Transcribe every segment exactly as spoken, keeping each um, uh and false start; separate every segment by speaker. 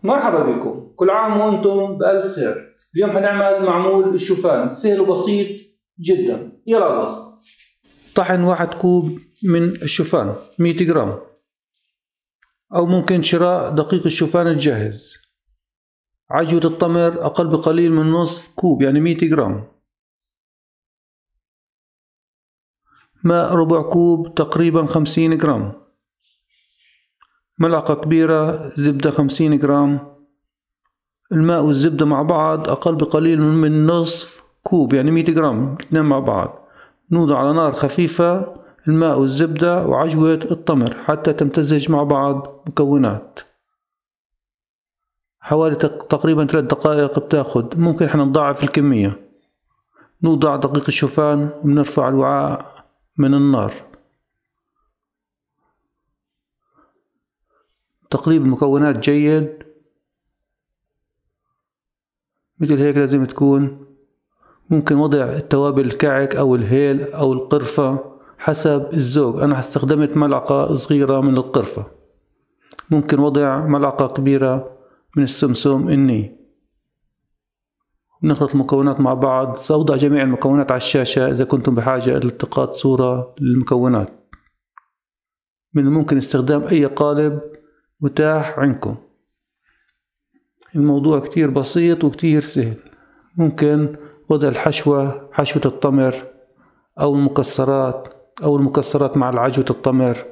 Speaker 1: مرحبا بكم، كل عام وانتم بألف خير. اليوم حنعمل معمول الشوفان سهل وبسيط جدا. يلا الوصفة. طحن واحد كوب من الشوفان مية جرام، أو ممكن شراء دقيق الشوفان الجاهز. عجوة التمر أقل بقليل من نصف كوب يعني مية جرام. ماء ربع كوب تقريبا خمسين جرام. ملعقة كبيرة زبدة خمسين جرام. الماء والزبدة مع بعض أقل بقليل من نصف كوب يعني مية جرام، الاثنين مع بعض. نوضع على نار خفيفة الماء والزبدة وعجوة التمر حتى تمتزج مع بعض مكونات. حوالي تقريبا ثلاث دقائق بتاخد، ممكن احنا نضاعف الكمية. نوضع دقيق الشوفان ونرفع الوعاء من النار. تقليب المكونات جيد مثل هيك لازم تكون. ممكن وضع التوابل الكعك أو الهيل أو القرفة حسب الذوق. أنا استخدمت ملعقة صغيرة من القرفة. ممكن وضع ملعقة كبيرة من السمسم الني. نخلط المكونات مع بعض. سأوضع جميع المكونات على الشاشة إذا كنتم بحاجة إلى التقاط صورة للمكونات. من الممكن استخدام أي قالب متاح عندكم. الموضوع كتير بسيط وكتير سهل. ممكن وضع الحشوة، حشوة التمر أو المكسرات أو المكسرات مع العجوة التمر.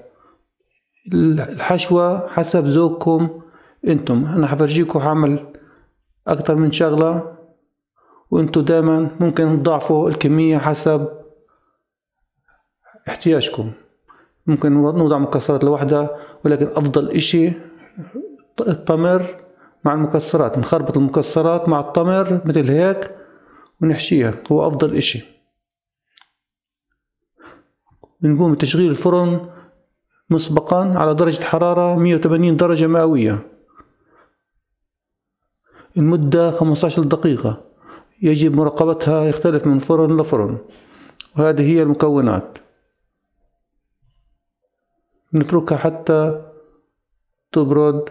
Speaker 1: الحشوة حسب ذوقكم انتم. أنا حفرجيكم حعمل أكتر من شغلة، وانتم دائما ممكن تضاعفوا الكمية حسب احتياجكم. ممكن نوضع مكسرات لوحدها، ولكن أفضل إشي التمر مع المكسرات. نخربط المكسرات مع التمر مثل هيك ونحشيها، هو أفضل إشي. بنقوم بتشغيل الفرن مسبقا على درجة حرارة مية وثمانين درجة مئوية. المدة خمسة عشر دقيقة، يجب مراقبتها، يختلف من فرن لفرن. وهذه هي المكونات. نتركها حتى تبرد.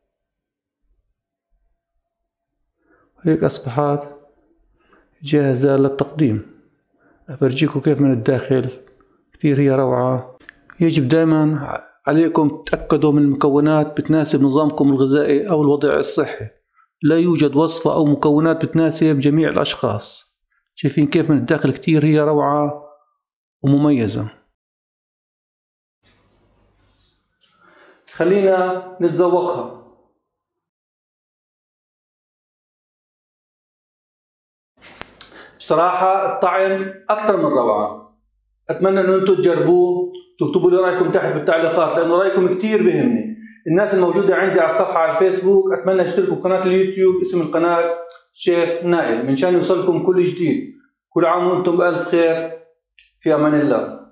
Speaker 1: هيك أصبحت جاهزة للتقديم. أفرجيكم كيف من الداخل، كثير هي روعة. يجب دائما عليكم تتأكدوا من المكونات بتناسب نظامكم الغذائي أو الوضع الصحي. لا يوجد وصفة أو مكونات بتناسب جميع الأشخاص. شايفين كيف من الداخل كثير هي روعة ومميزة. خلينا نتذوقها. بصراحة الطعم أكثر من روعة. أتمنى أن أنتم تجربوه، تكتبوا لي رأيكم تحت بالتعليقات، لأنه رأيكم كتير بهمني. الناس الموجودة عندي على الصفحة على الفيسبوك أتمنى اشتركوا بقناة اليوتيوب اسم القناة شيف نائل، منشان يوصلكم كل جديد. كل عام وأنتم بألف خير. في أمان الله.